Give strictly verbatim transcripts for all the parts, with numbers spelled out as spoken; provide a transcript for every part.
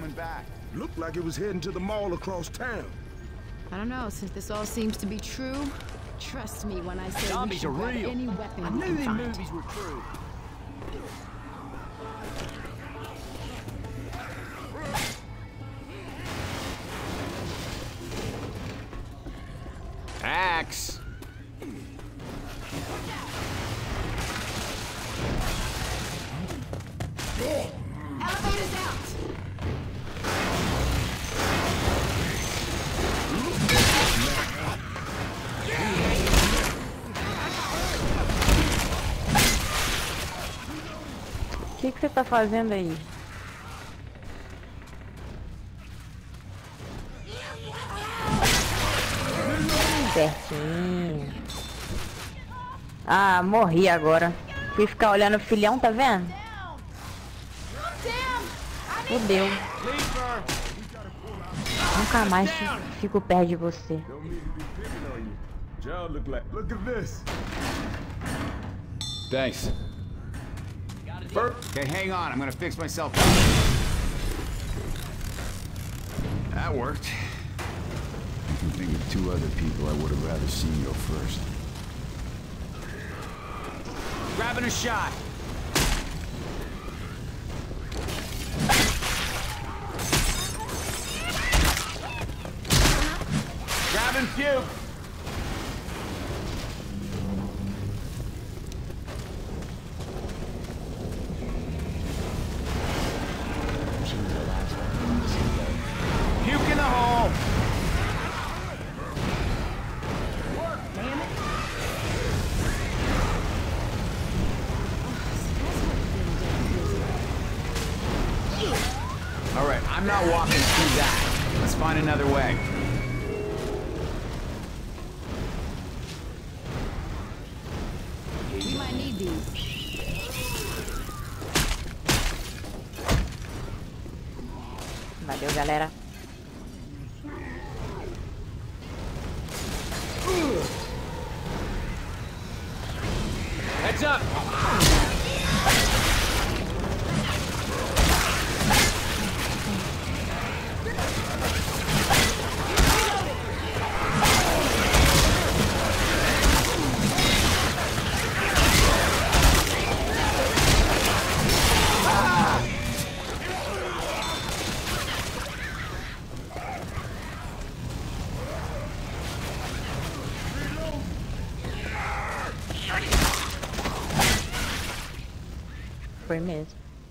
coming back. Looked like it was heading to the mall across town. I don't know, since this all seems to be true, trust me when I say Zombies we should are grab real. any weapon I we knew can the find. movies were true. Axe. Elevators out! O que que você tá fazendo aí? Certinho. Ah, morri agora. Fui ficar olhando o filhão, tá vendo? Fudeu. Nunca mais fico perto de você. Thanks. Okay, hang on. I'm gonna fix myself. That worked. I can think of two other people I would have rather seen go first. Grabbing a shot. Grabbing puke. Puke in the hole. Work, damn it. All right, I'm not walking through that. Let's find another way. We might need these. Valeu, galera. Heads up. Foi mesmo.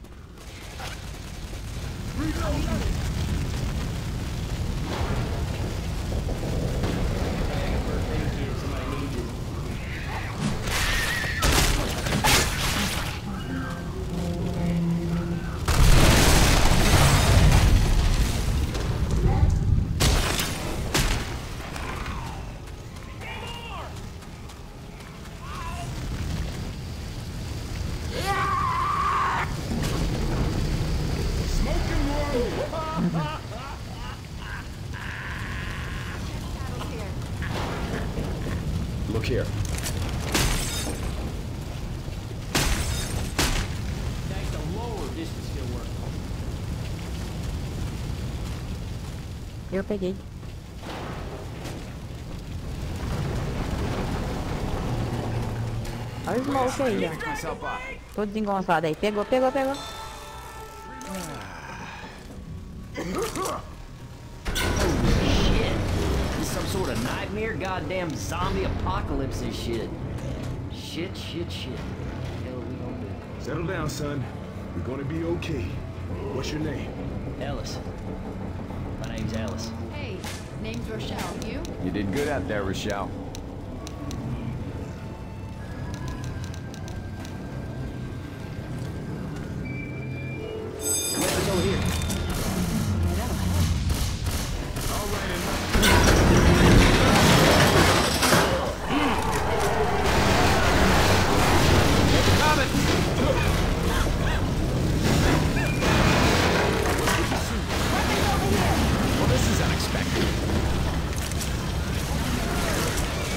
Look here. Thanks to lower distance still work. Eu peguei. Olha o smoke aí, ó. Myself up. Todo desengonçado aí. Pegou, pegou, pegou. Some sort of nightmare, goddamn zombie apocalypse and shit. Shit, shit, shit. What the hell are we gonna do? Settle down, son. We're gonna be okay. What's your name? Ellis. My name's Ellis. Hey, name's Rochelle. You? You did good out there, Rochelle. Let's go here. Well, this is unexpected.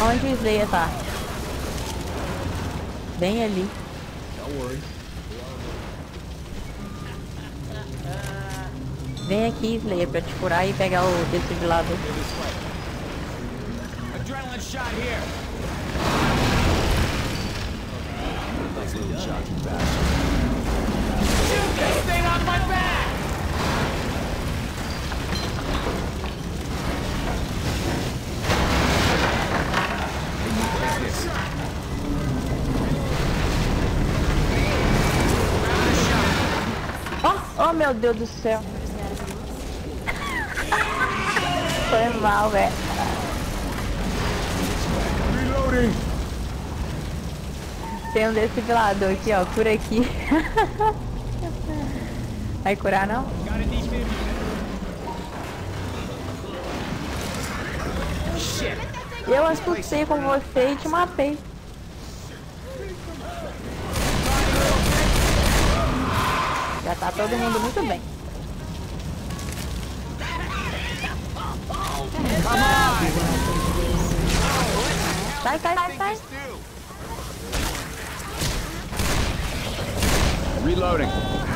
Onde o Slayer tá? Bem ali. Don't worry. Vem aqui, Slayer, pra te curar e pegar o desfibrilador. Adrenaline shot here. Shoot this thing off my back! Oh, oh meu Deus do céu. Foi mal, velho. Reloading. Tem um desfibrilador aqui, ó. Cura aqui. Vai curar, não? Got a defib. Shit. Eu assustei com você e te matei. Já tá todo mundo muito bem. Sai, sai, sai, sai. Reloading.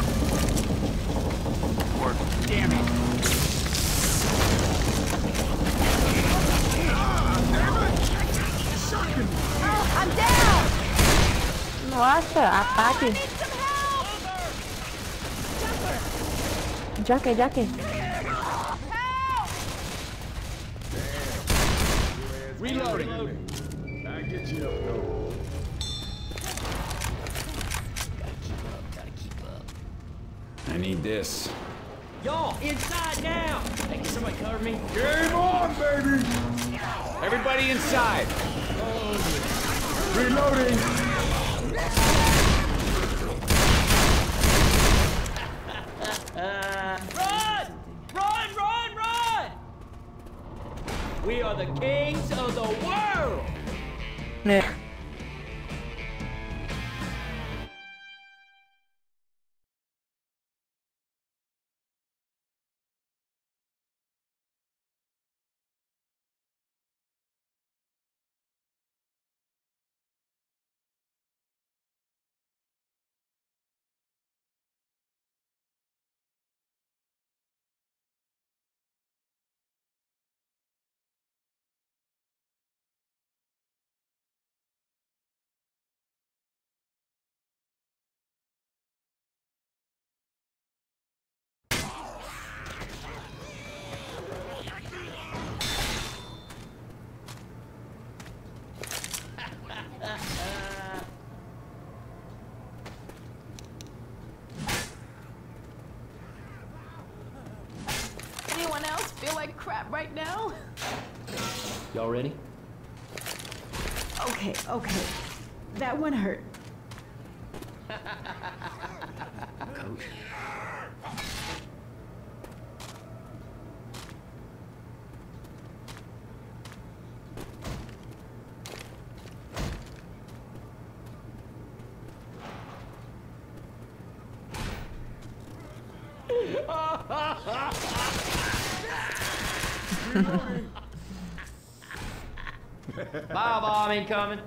Damn it. I'm down! Nossa, ataque. Jaque, jaque. Reloading. I get you up though. Gotta keep up. I need this. Y'all, inside now! Hey, can somebody cover me? Game on, baby. Everybody inside. Reloading. Run! Run, run, run! We are the kings of the world! É. Anyone else feel like crap right now? Y'all ready? Okay, okay. That one hurt. Coach. Bomb bomb incoming.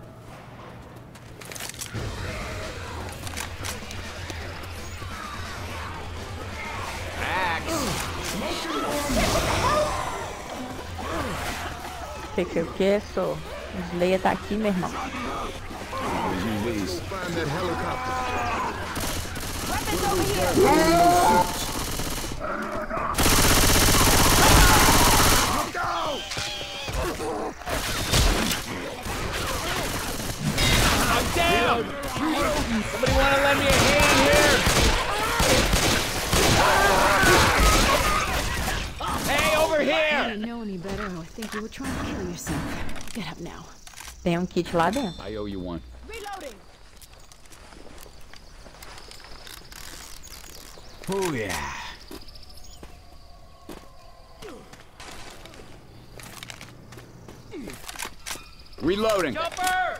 Que que o que, sou? O Slayer tá aqui, meu irmão. Please find that helicopter. Weapons over here! I'm down! Somebody wanna lend me a hand here? Hey, over You here! didn't know any better, or I think you were trying to kill yourself. Get up now. Tem um kit lá dentro. I owe you one. Reloading! Oh yeah. Reloading. Jumper!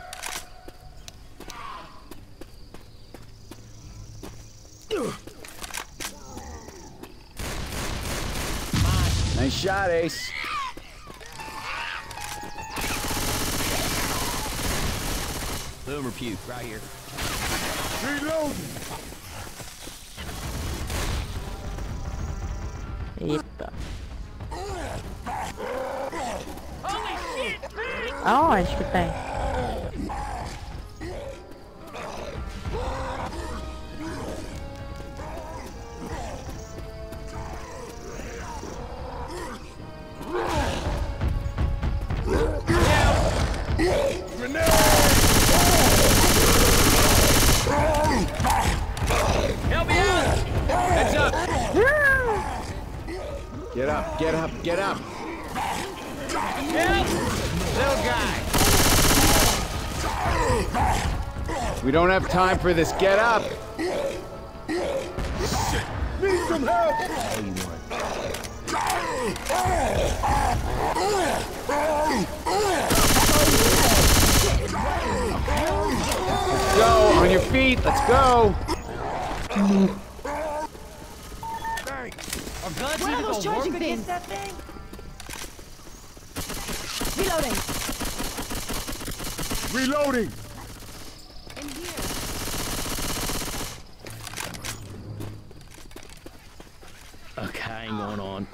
Nice shot, Ace. boomer puke right here. Reload! Eita. Aonde que tem? Help me out! Heads up! Get up, get up, get up! Help! Little guy! We don't have time for this, get up! Need some help! Let's go, on your feet, let's go! Our guns What are even those gonna work charging against things? that thing? Reloading. Reloading! In here. Okay, I ain't going on.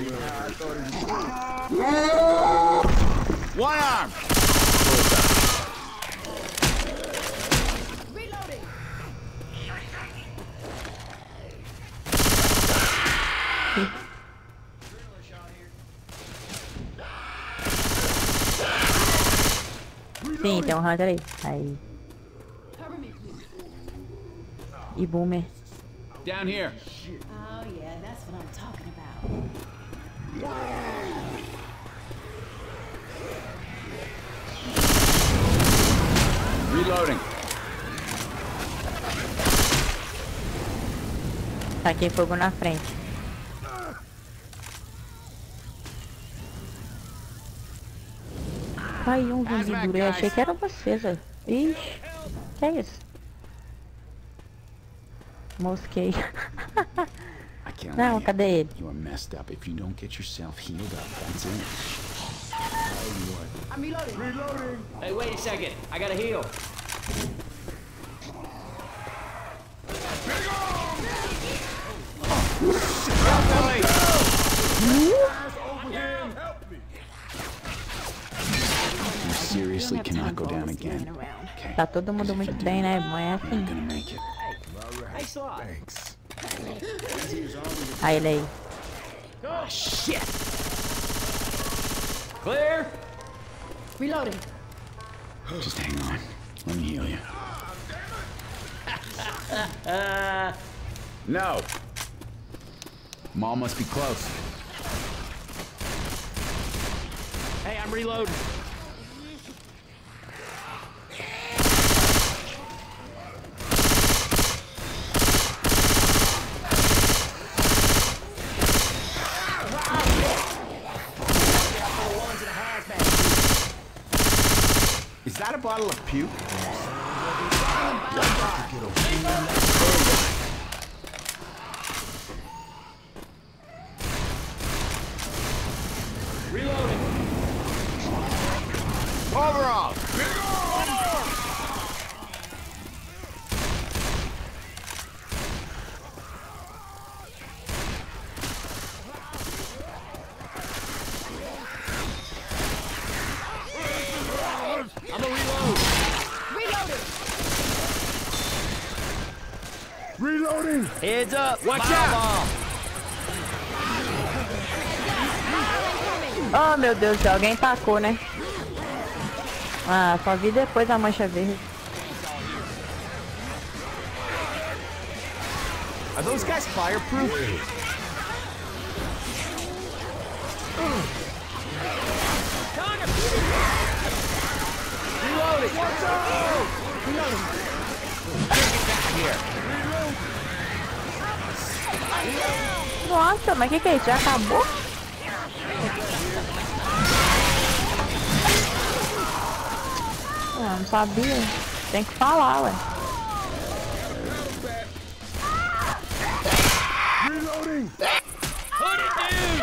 One arm! Reloading. Sim, tem um Hunter aí. Aí. Cover me, please. E Boomer. Down here. Oh yeah, that's what I'm talking about. Reloading. Taquei fogo na frente. Caiu um zumbi duro. Eu achei que era vocês. Ó. Ixi. Que é isso? Mosquei. I can't Não, let you. cadê ele? You are messed up. If you don't get yourself healed up, that's it. I'm reloading. Reloading! Hey, wait a second. I gotta heal. You seriously cannot go down again. Okay. Tá todo mundo muito bem, né? Não é You're assim. not gonna make it. Hey, Sly. Thanks. Aí ele aí. Oh, shit! Clear? Reloading. Just hang on. Let me heal you. No! Mall must be close. Hey, I'm reloading. Is that a bottle of puke? Reloading. Overall! I'm gonna reload. Reloading. Reloading! Heads up. Watch Fire out. bomb. Oh, meu Deus do céu. Alguém tacou, né? Ah, só vi depois a mancha verde. Are those guys fireproof? Reloading. What's up? Reloading. Get back here. Nossa, mas o que, que é isso? Já acabou? Ah, não sabia. Tem que falar, ué. Reloading! Put it, dude.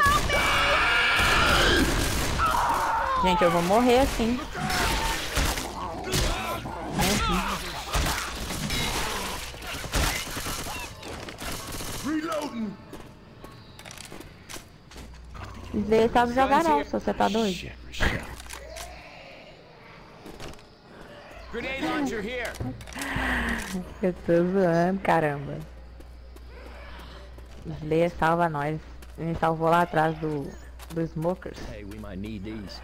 Gente, eu vou morrer assim. É assim. Reloading. Slayer sabe jogar não, se você tá doido. Shit, Rochelle. Grenade launcher here. Eu tô zoando, caramba. Slayer salva nós. Ele salvou lá atrás do, do Smokers. Hey, we might need these.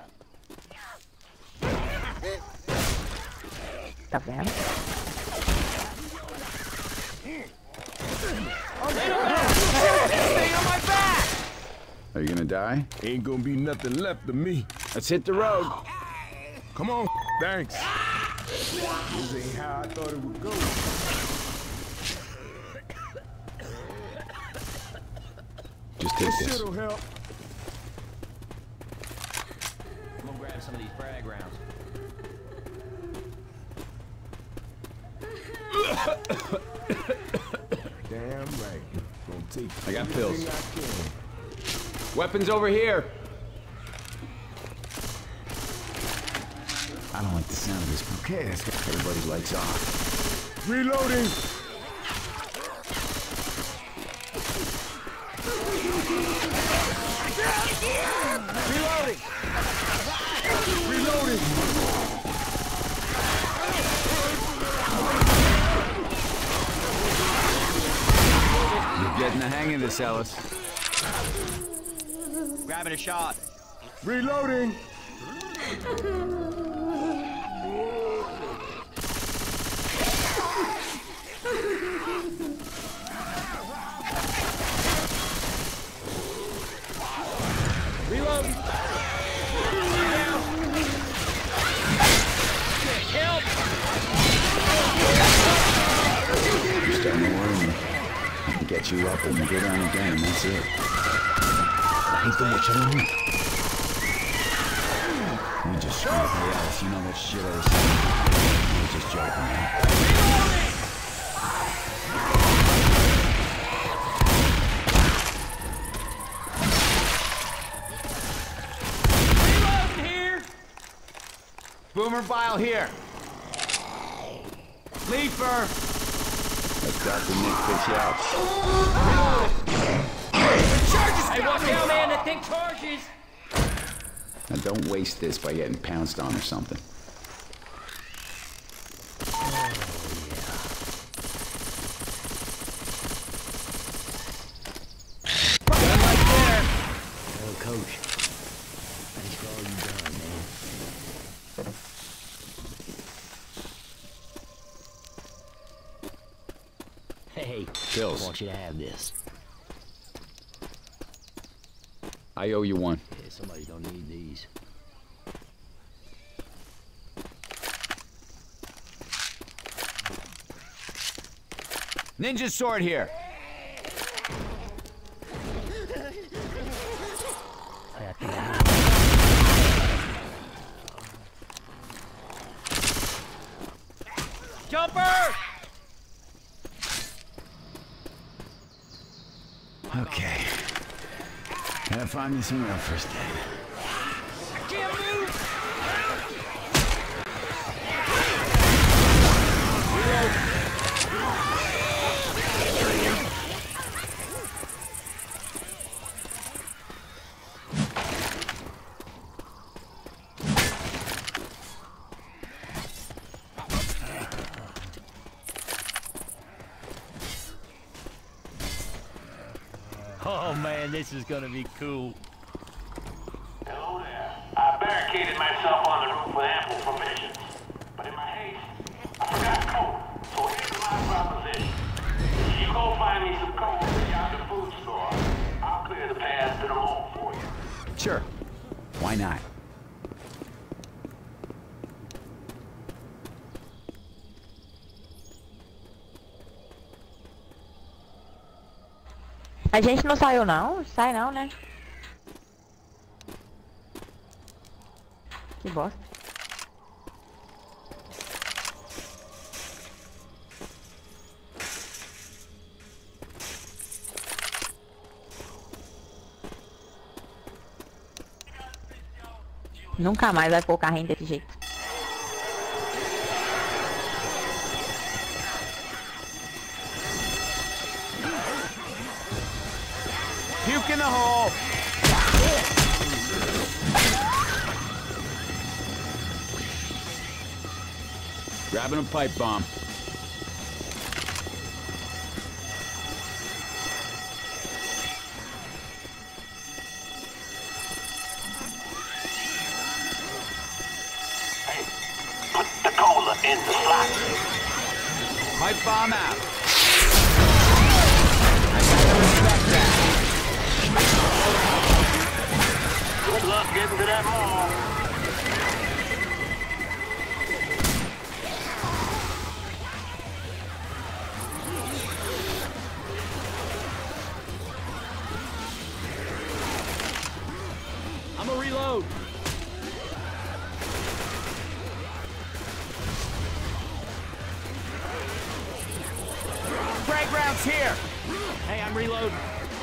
Tá vendo? Stay on my back. Are you gonna die? Ain't gonna be nothing left of me. Let's hit the road. Come on. Thanks. This ain't how I thought it would go. Just take this. This'll help. I'm gonna grab some of these frag rounds. Damn right. Gonna take I got everything pills. I can. Weapons over here. I don't like the sound of this bouquet. That's got everybody's lights off. Reloading. Reloading. Reloading. You're getting the hang of this, Ellis. Grabbing a shot. Reloading. Reload. Help. You're starting to worry me. I can get you up and go down again, and that's it. We just screwed hey, Alice, you know that shit I was saying. I was just joking, man. Reloading here. Boomer vial here. Leaper. Let Doctor Nick pitch out. Charges! Hey, watch out, man! That thing charges! Now don't waste this by getting pounced on or something. Gun right there. Oh, Coach. Thanks for all you've done, man. Hey, Pills. I want you to have this. I owe you one. Yeah, somebody's gonna need these. Ninja sword here. I think I need Jumper. Okay. Gotta find me some real first aid. Can't move. Oh man, this is gonna be cool. Hello there. I barricaded myself on the roof with ample provisions. But in my haste, I forgot coke. So here's my proposition. If you go find me some coke at the yonder food store, I'll clear the path to the mall for you. Sure. Why not? A gente não saiu não? Sai não, né? Que bosta. Nunca mais vai pôr o carrinho desse jeito. Puke in the hole! Grabbing a pipe bomb. Hey, put the cola in the slot. Pipe bomb out. I gotta respect that. Good luck getting to that mall. I'm gonna reload. Frag rounds here! Hey, I'm reloading.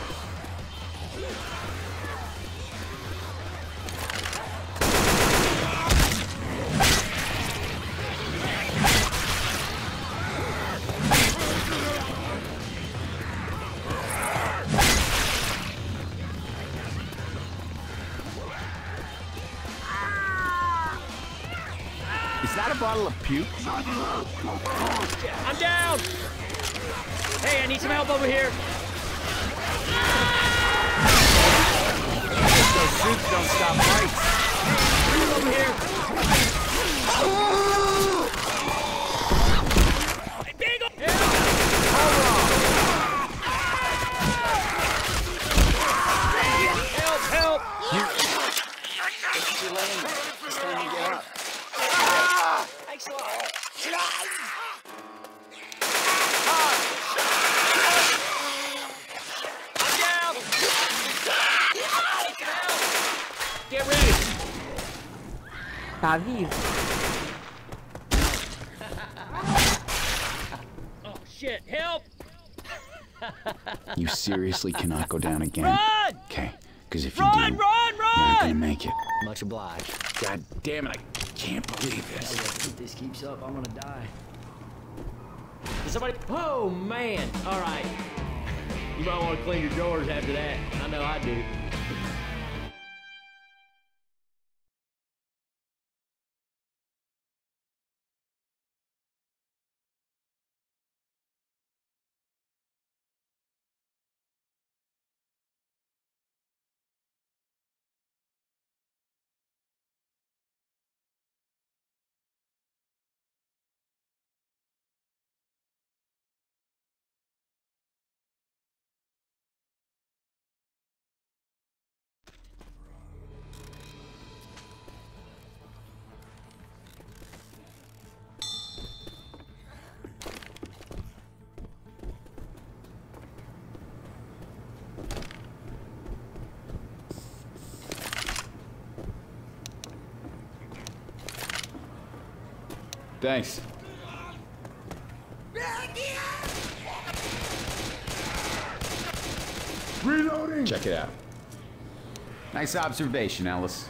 Is that a bottle of puke? I'm down. Hey, I need some help over here. Those suits don't stop fights. Over here. Hey, big ol- yeah. Help, help. Thanks a lot. I'm down. Get ready. Tá vivo. Oh shit! Help! You seriously cannot go down again? Run! Okay, because if you Run! do, Run! you're not gonna Run! make it. Much obliged. God damn it, I can't believe this. If this keeps up, I'm gonna die. Did somebody? Oh man! All right. You might want to clean your drawers after that. I know I do. Thanks. Reloading! Check it out. Nice observation, Ellis.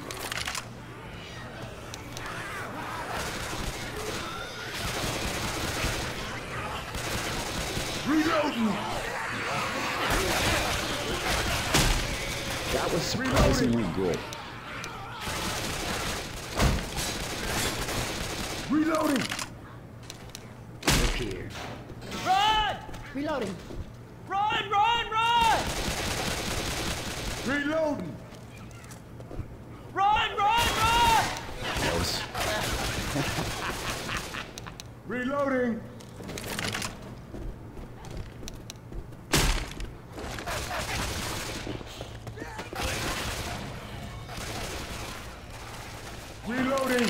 Reloading! That was surprisingly good. Reloading! Look here. Run! Reloading. Run! Run! Run! Reloading! Run! Run! Run! Close. Reloading! Reloading!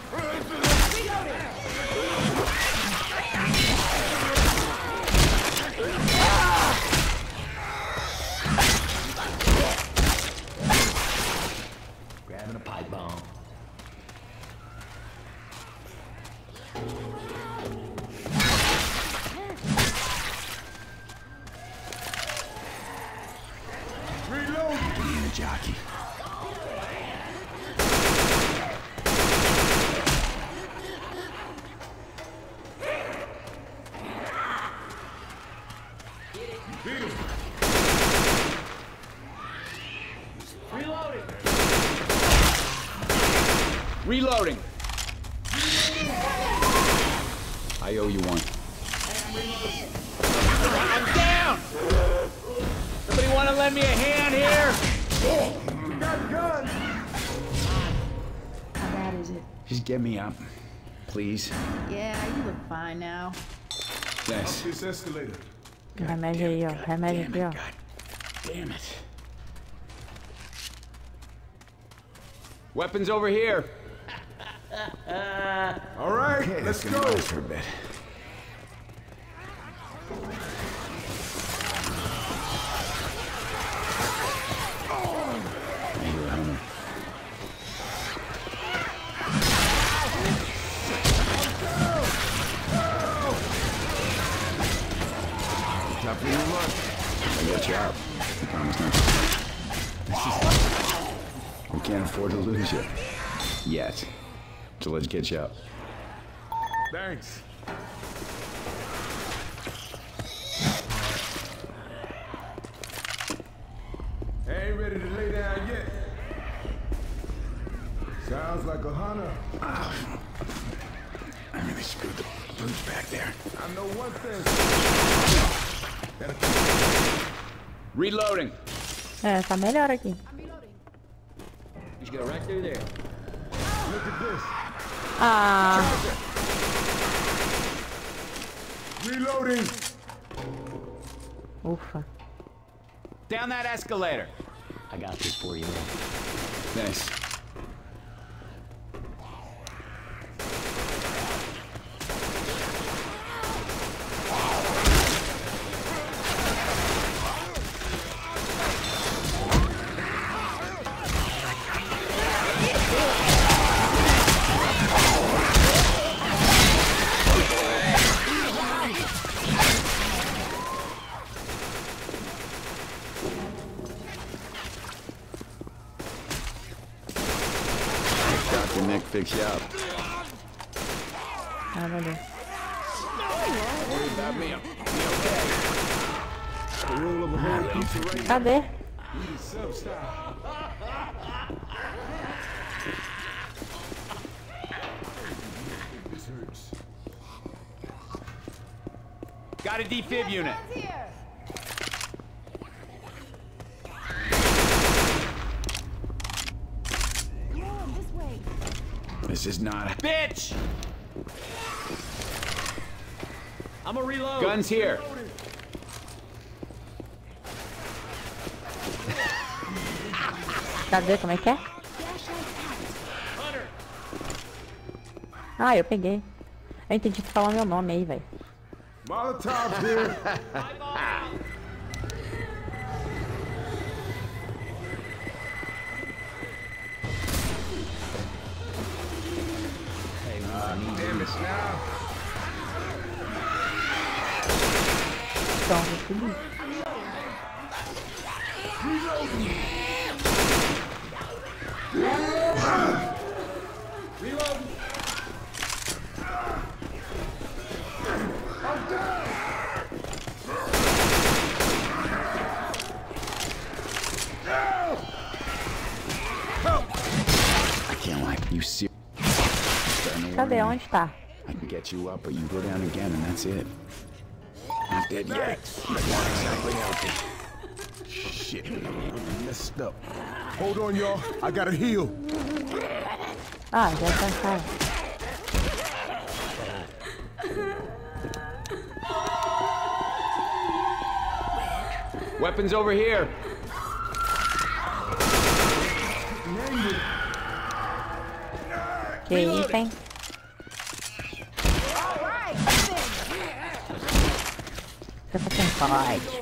Grabbing a pipe bomb. Reloading! Being a jockey. Beat him! Reloading. I owe you one. I'm down! Somebody want to lend me a hand here? How bad is it? Just get me up, please. Yeah, you look fine now. Yes. This escalator. Remédio aí, ó. Remédio aqui, ó. God damn it. Weapons over here. All right, Okay, let's that's gonna go. last for a bit. Hey, you're a hunter. Tougher than luck. I got you out. I promise not to. This is... We can't afford to lose you. Yet. So let's get you up. Thanks. I ain't ready to lay down yet. Sounds like a hunter. Oh, I really screwed the boots back there. I know one thing. Reloading. É, tá melhor aqui. Just go right through there. Look at this. Ah, Reloading. ufa. Down that escalator. I got this for you, man. Thanks. Doctor Nick fix you up. Ah, valeu. Worry about me. I'll be okay. The rule of a whole pizza right Cadê? now. Sub-style. This hurts. Got a defib unit. This is not a bitch. I'm a reload. Guns here. Cadê? Como é que é? Ah, eu peguei. Eu entendi que falar meu nome aí, velho. Molotov here. Damn it now. Então, vou subir. I can't lie. You see. Cadê? Onde tá? I can get you up, but you go down again, and that's it. Not dead yet, but not exactly healthy. Shit, messed up. Hold on, y'all. I gotta heal. Ah, já tá, cara. Weapons over here. Que isso, hein? Você tá sem fight.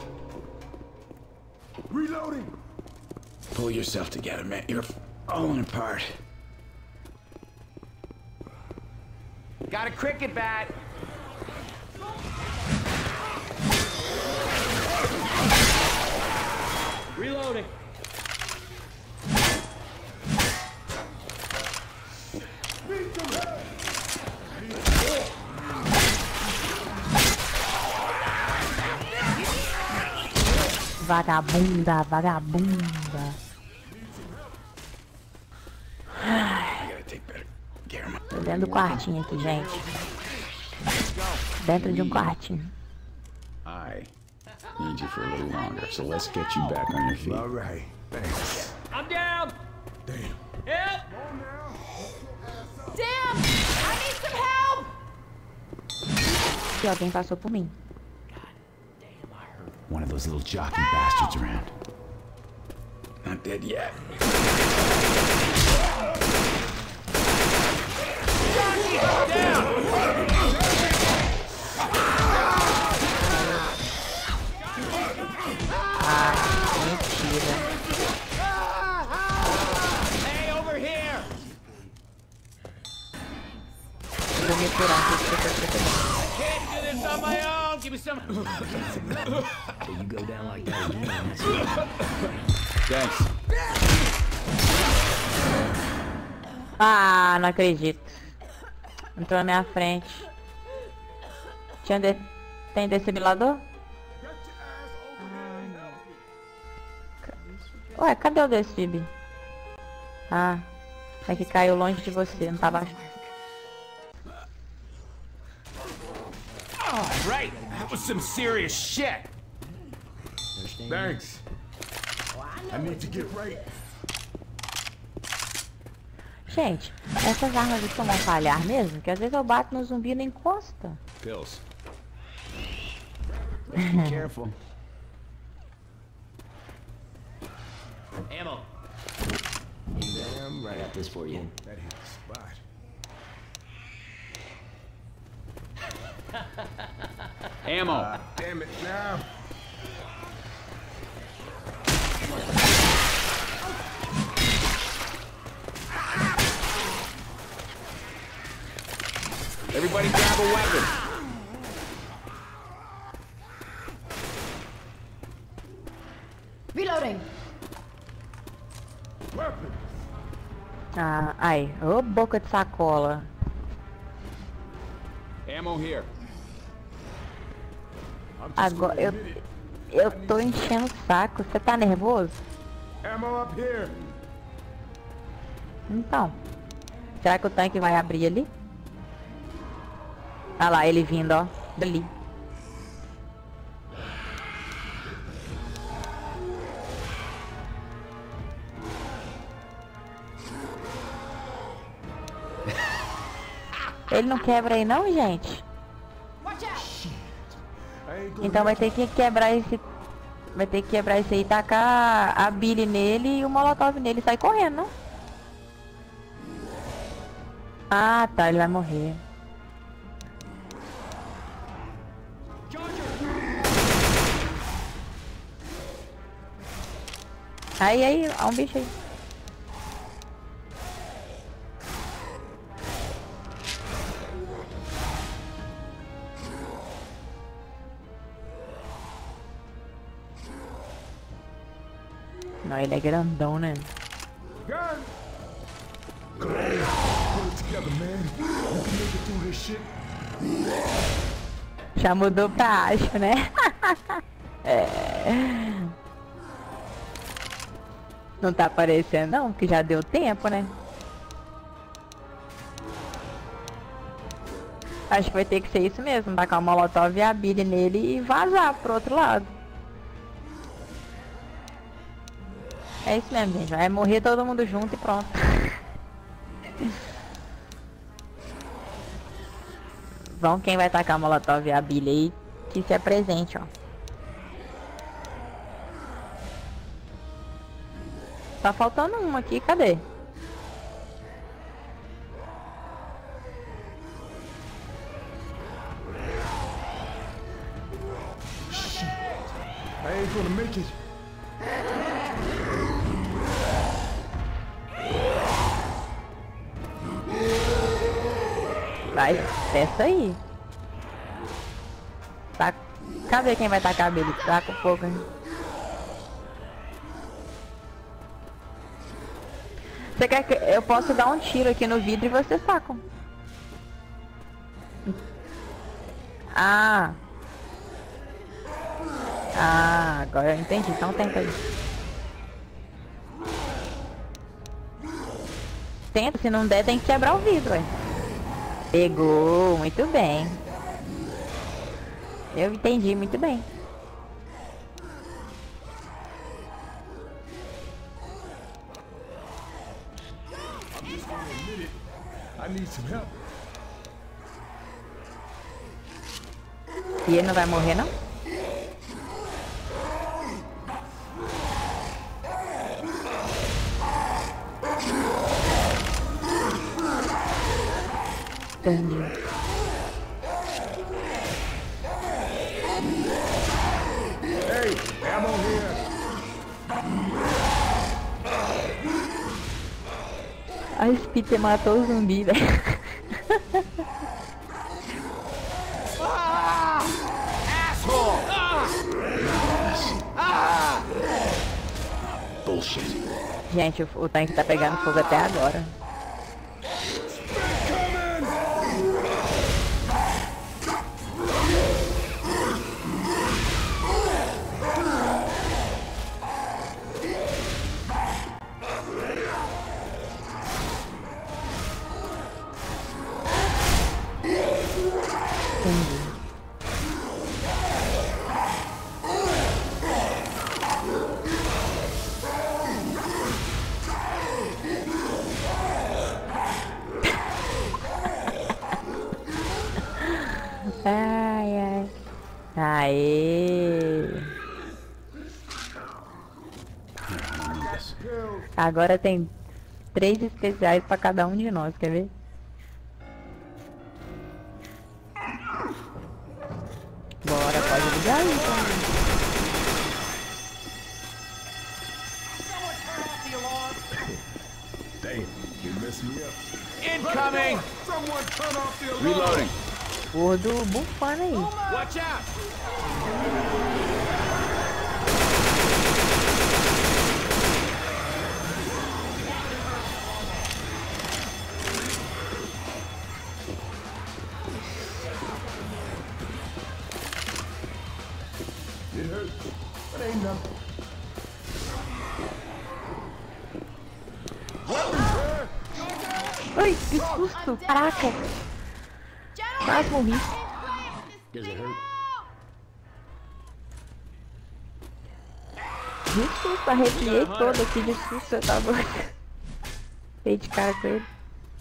Reloading. Pull yourself together, man. You're falling apart. Got a cricket bat. Reloading. Vagabunda, vagabunda. I gotta take Dentro do quartinho aqui, gente. Dentro de um quartinho. I need you for a little longer, so let's get you back on your feet. All right, thanks. I'm down. Damn. Help! Damn! I need some help! E alguém passou por mim. One of those little jockey bastards around. Not dead yet. Ah, mentira. Hey, over here! Vou me curar aqui. Can't do this on my own. Give me some. So you go down like that again, that's it. Thanks. Ah, não acredito. Entrou na minha frente. Tinha de... Tem desfibrilador? Ué, cadê o desfib? Ah, é que caiu longe de você, não tava... Oh, right. That was some serious shit. Thanks. I need to get right. Gente, essas armas costumam falhar mesmo? Que às vezes eu bato no zumbi e não encosta. Pills. Be careful. Ammo. Damn right. I got this for you. That hit the spot. Ammo. Damn it now. Everybody grab a weapon. Reloading. Weapon. Ah, ai, ô boca de sacola. Ammo here. I'm just Agora, gonna eu, admit it. eu tô enchendo o saco. Você tá nervoso? Ammo up here. Então. Será que o tanque vai abrir ali? Olha lá, ele vindo, ó. Dali. Ele não quebra aí não, gente? Watch out! I ain't gonna Então vai ter que quebrar esse... Vai ter que quebrar esse aí, tacar a Billy nele e o Molotov nele e sair correndo, não? Ah, tá, ele vai morrer. Aí, aí, ó um bicho aí. Não, ele é grandão, né? Gun. Come on. Put it together, man. You can make it through this shit. Já mudou pra acho, né? É. Não tá aparecendo não, porque já deu tempo, né? Acho que vai ter que ser isso mesmo, tacar o Molotov e a Billy nele e vazar pro outro lado. É isso mesmo, gente. Vai morrer todo mundo junto e pronto. Vão quem vai tacar o Molotov e a Billy aí, que se apresente, ó. Tá faltando um aqui, cadê? I ain't gonna make it. Vai, testa aí. Tá... Cadê quem vai tacar a Billy? Tá com fogo, hein? Você quer que eu posso dar um tiro aqui no vidro e vocês sacam? Ah. Ah, agora eu entendi. Então tenta aí. Tenta, se não der tem que quebrar o vidro, ué. Pegou, muito bem. Eu entendi muito bem. I need some help. E ele não vai morrer, não? Entendi. Hey, ammo here. A Spitzer matou o zumbi, velho. Bullshit. Gente, o, o tanque tá pegando fogo até agora. Entendi. Ai, ai. Aê. Agora tem três especiais pra cada um de nós, quer ver? Bora, pode ligar aí também. Damn, you messed me up. Incoming! Someone turn off the alarm. Reloading. Gordo bufando aí. Watch out! It hurt, but ain't nothing. Ai, que susto! Caraca! Quase morri. Does it hurt? Que susto! Arrepiei todo aqui de susto. Eu tava feio de cara com ele.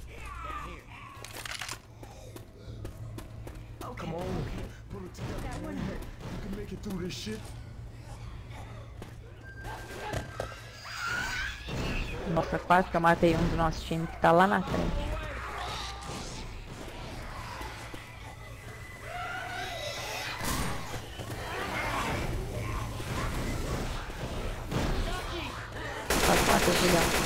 Come on, pull it together, man. You can make it through this shit. Nossa, quase que eu matei um do nosso time que tá lá na frente. Pode matar, Julião.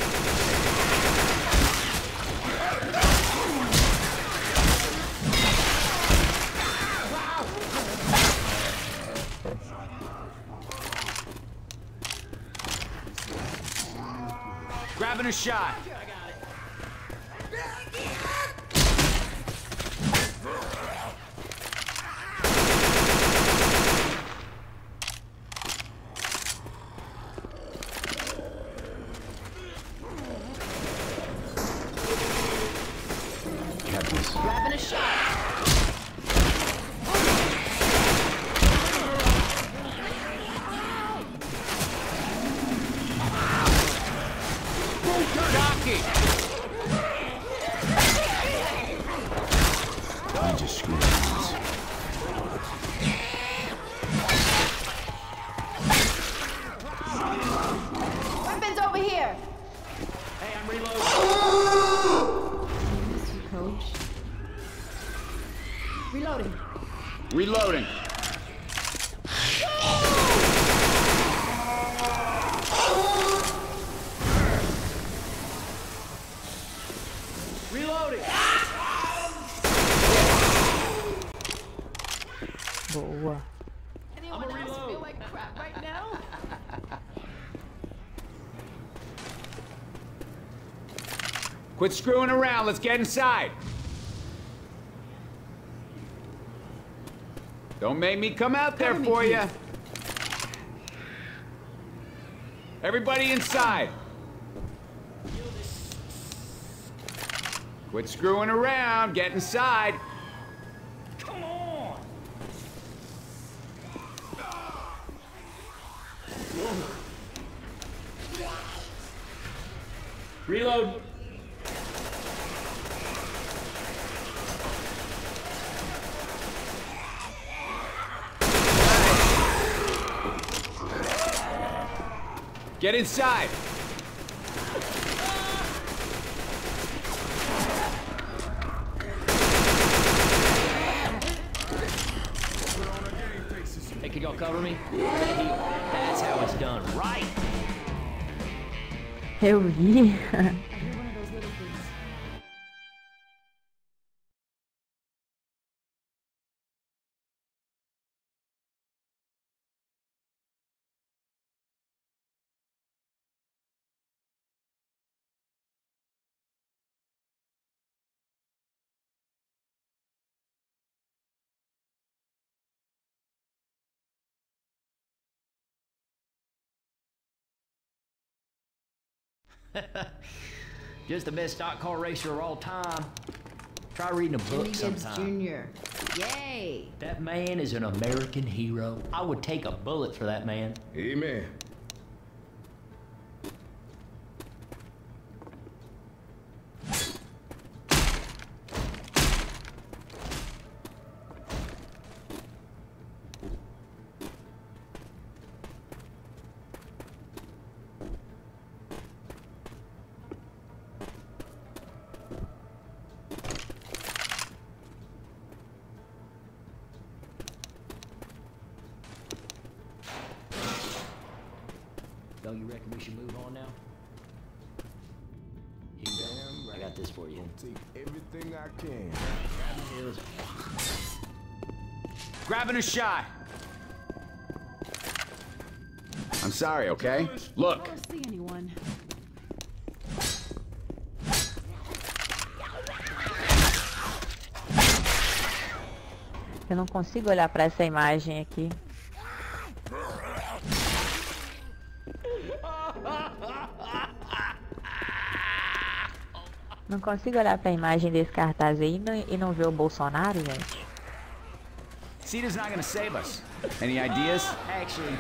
Grabbing a shot. Grabbing a shot. Jockey. I just screwed this. Weapons over here. Hey, I'm reloading. Coach. Reloading. Reloading. Reloading. Boa. Anyone else feel like crap right now? Quit screwing around. Let's get inside. Don't make me come out there Cover me, for you. please. Everybody inside. Quit screwing around. Get inside. Come on! Reload. Get inside. Hey, can y'all cover me? That's how it's done, right? Eu vi. Just the best stock car racer of all time. Try reading a book Jimmy Gibbs sometime. Junior Yay! That man is an American hero. I would take a bullet for that man. Amen. Don't you reckon we should move on now? Here you go. I got this for you. Take everything I can. Grabbing a shot. I'm sorry, okay? Look. I don't see anyone. Eu não consigo olhar pra essa imagem aqui. Não consigo olhar pra imagem desse cartaz aí e não, e não ver o Bolsonaro, gente. Cedar's not gonna save us. Any ideas? Actually,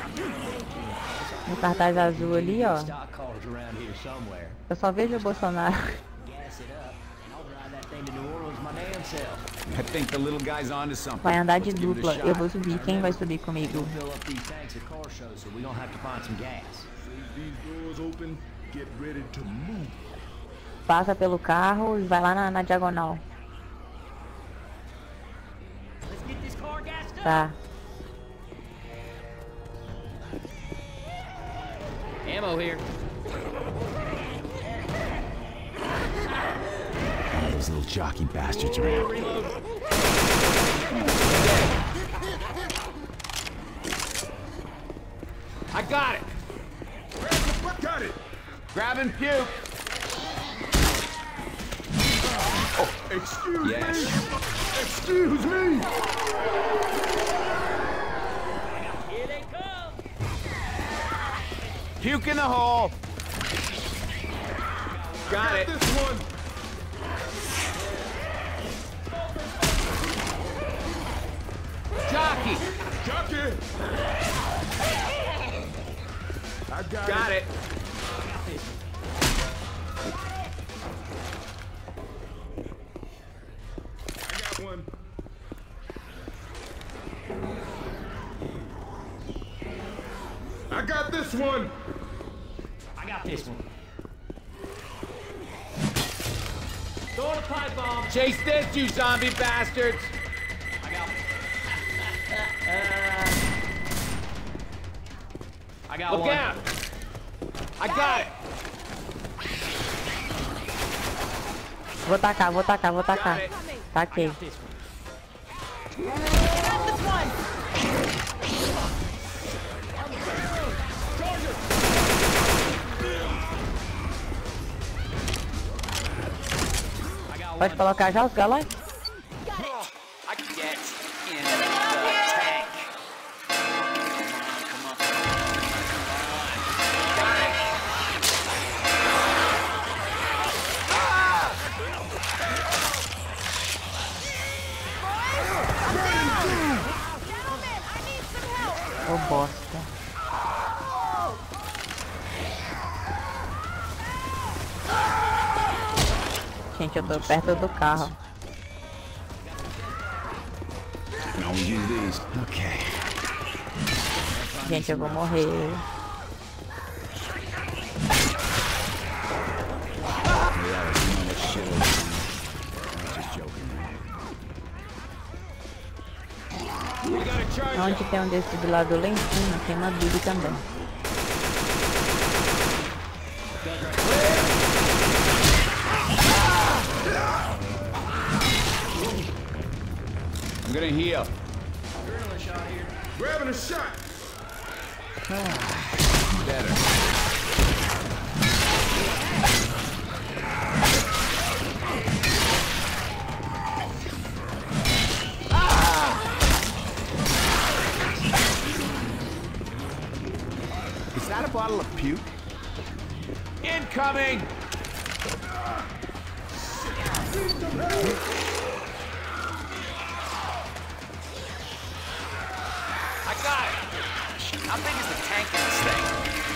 No cartaz azul ali, ó. stock cars around here somewhere. Eu só vejo o Bolsonaro. Gas it up, and I'll drive that thing to New Orleans my damn self. I think the little guy's onto something. Vai andar de Let's give it a dupla. shot. Eu vou subir. Quem vai subir comigo? We'll fill up these tanks at car shows, so we gonna have to find some gas. These doors open. Get ready to move. Passa pelo carro e vai lá na, na diagonal. Let's get this car gassed up. Tá. Ammo here. Those little jockey bastards around. I got it. Got it. Grabbing puke. Oh, excuse Yes. me. Excuse me. Here they come. Puke in the hole. Got it. This one. Jockey. Jockey. I got, Got it. I got one. I got this one. I got this one. Throw the pipe bomb. Chase this, you zombie bastards. I got I got Look one. out. I got it. Vou tacar, vou tacar, vou tacar. Got it. Taquei. This one. I got Pode one. colocar já os galões? I can get in the tank. Come on, come on. Got it. Ah! gente, eu tô perto do carro. Can always use these. Okay. Gente, eu vou morrer. Yeah, there's so much shit over there. I was just joking. We got a charge. Onde tem um desses do lado lá em cima, tem uma Billy também. I'm gonna heal. Grabbing a shot. Better. Is that a bottle of puke? Incoming! I got it. How big is the tank in this thing?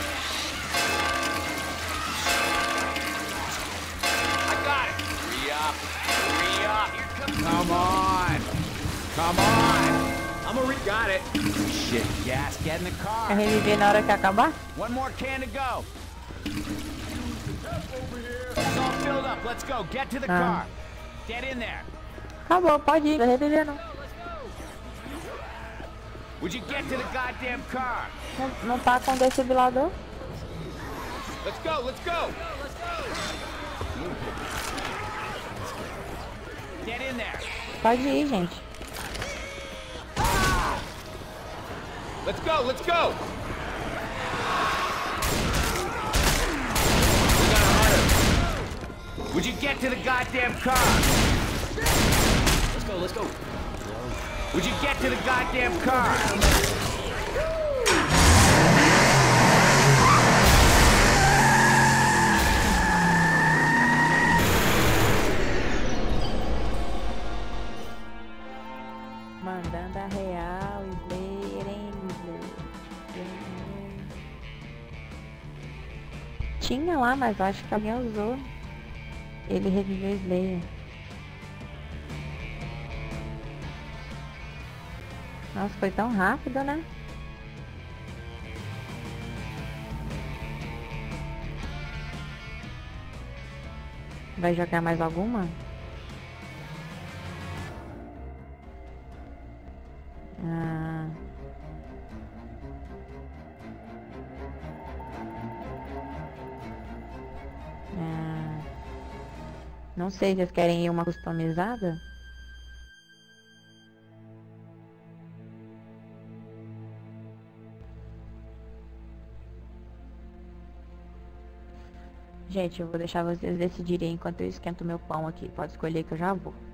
I got it. Hurry up. Hurry up. Here comes. Come on! Come on! I'm gonna re- got it. Shit, gas, get in the Quer car. reviver na hora que acabar? One more can to go. It's all filled up. Let's go. Get to the Ah. car. Get in there. Acabou, pode ir, vai reviver não. Would you get to the goddamn car? Não, não tá com desfibrilador? Let's go. Let's go. Get in there. Pode ir, gente. Let's go. Let's go. We got a hunter. Would you get to the goddamn car? Let's go, let's go. Would you get to the goddamn car? Mandando a real, Slayer, hein, Slayer. Tinha lá, mas acho que alguém usou. Ele reviveu o Slayer. Nossa, foi tão rápido, né? Vai jogar mais alguma? Ah. Ah. Não sei, vocês querem ir uma customizada? Gente, eu vou deixar vocês decidirem enquanto eu esquento meu pão aqui. Pode escolher que eu já vou.